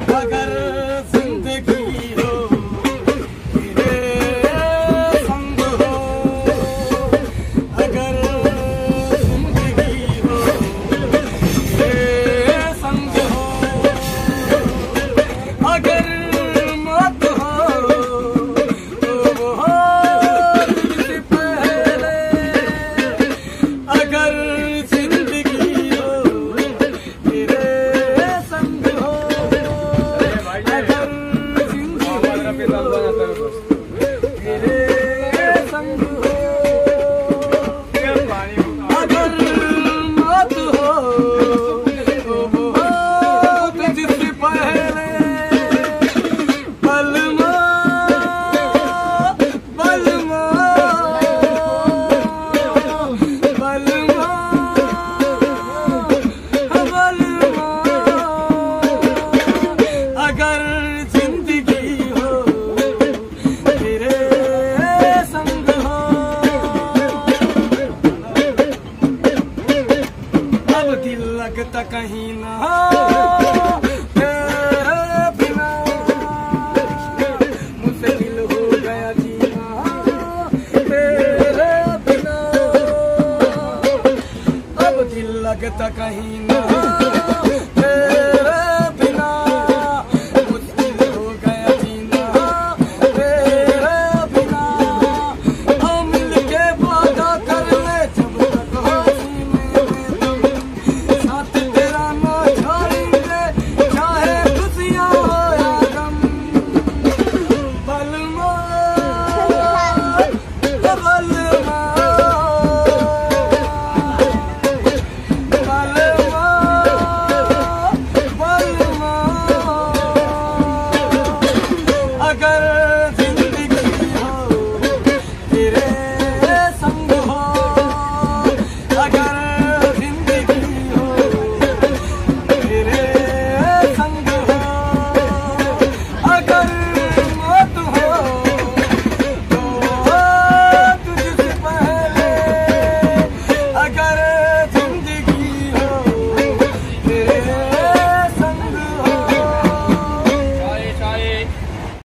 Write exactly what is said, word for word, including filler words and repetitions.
अगर जिंदगी हो तेरे संग हो, अगर जिंदगी हो तेरे संग हो, अगर मौत हो तो वो हो तुझसे पहले, अगर जिंदगी हो तेरे संग हो, अगर जिंदगी हो तेरे संग हो, अगर मौत हो तो वो हो तुझसे पहले, बलमा बलमा बलमा बलमा, अगर जिंदगी हो तेरे संग हो। अब दिल लगता कहीं ना